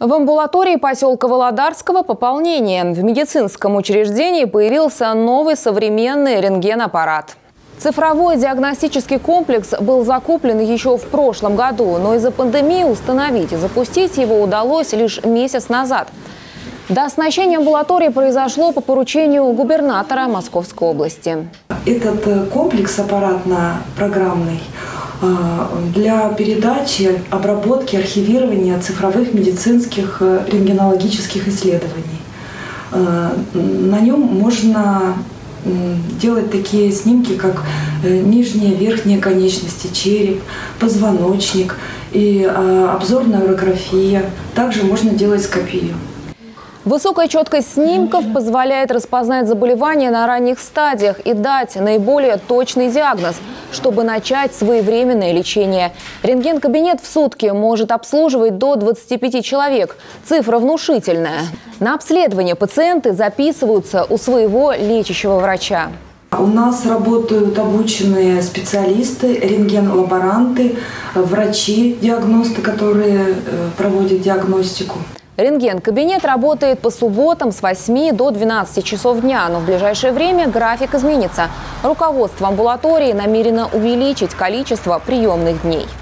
В амбулатории поселка Володарского пополнение. В медицинском учреждении появился новый современный рентген-аппарат. Цифровой диагностический комплекс был закуплен еще в прошлом году, но из-за пандемии установить и запустить его удалось лишь месяц назад. Дооснащение амбулатории произошло по поручению губернатора Московской области. Этот комплекс аппаратно-программный для передачи, обработки, архивирования цифровых медицинских рентгенологических исследований. На нем можно делать такие снимки, как нижние, верхние конечности, череп, позвоночник и обзорная урография. Также можно делать скопию. Высокая четкость снимков позволяет распознать заболевания на ранних стадиях и дать наиболее точный диагноз, чтобы начать своевременное лечение. Рентген-кабинет в сутки может обслуживать до 25 человек. Цифра внушительная. На обследование пациенты записываются у своего лечащего врача. У нас работают обученные специалисты, рентген-лаборанты, врачи-диагносты, которые проводят диагностику. Рентген-кабинет работает по субботам с 8 до 12 часов дня, но в ближайшее время график изменится. Руководство амбулатории намерено увеличить количество приемных дней.